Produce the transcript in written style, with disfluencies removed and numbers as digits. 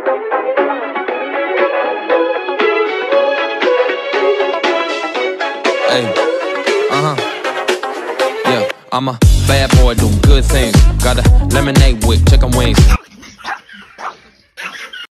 Hey, yeah, I'm a bad boy doing good things. Got a lemonade with chicken wings.